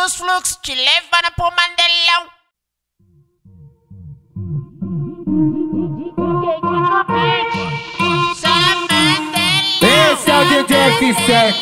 dos fluxos te levando pro Mandelão. Esse é o DJ F7.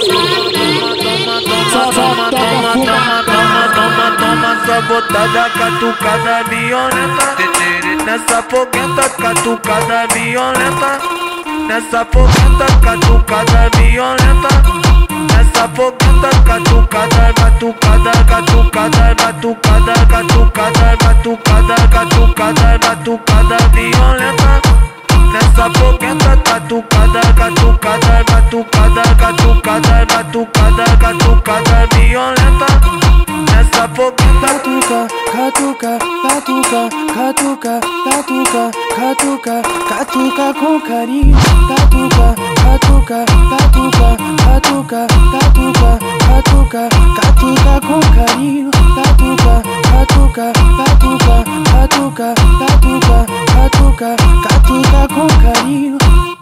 Só toca fuma. Toma sabotada, catucada violenta. Nessa fogueta, catucada violenta. Nessa fogueta, catucada violenta. Nessa fogueta, catucada, batucada, catucada, batucada, catucada, batucada, catucada, batucada violenta. Nessa fogueta, catucada, catucada, batucada, catucada, batucada, catucada violenta. Nessa fogueta, Catuca, catuca, catuca, catuca, catuca, catuca com carinho. Catuca, catuca, catuca, catuca, catuca, catuca, catuca com carinho. Catuca, catuca, catuca, catuca, catuca, catuca, catuca com carinho.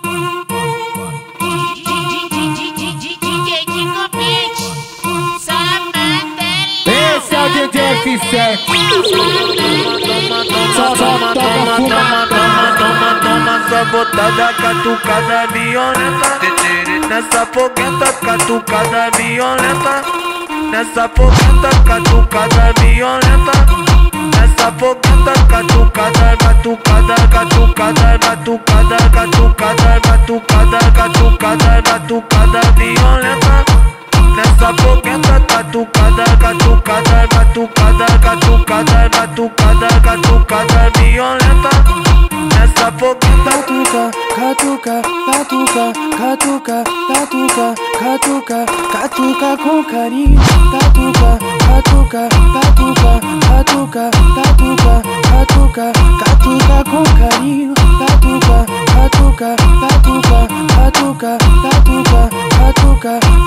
Esse é o DJ F7. Só toca fuma. Toma sabotada, catucada violenta. Nessa fogueta, catucada violenta. Nessa fogueta, catucada violenta. Nessa fogueta, catucada, batucada, catucada, batucada, catucada, batucada, catucada, batucada violenta. Nessa fogueta, catucada, catucada, batucada, catucada, batucada, catucada violenta. Nessa fogueta, catuca, catuca, catuca, catuca, catuca, catuca com carinho. Catuca, catuca, catuca, catuca, catuca, catuca, catuca com carinho. Catuca, catuca, catuca, catuca, catuca, catuca,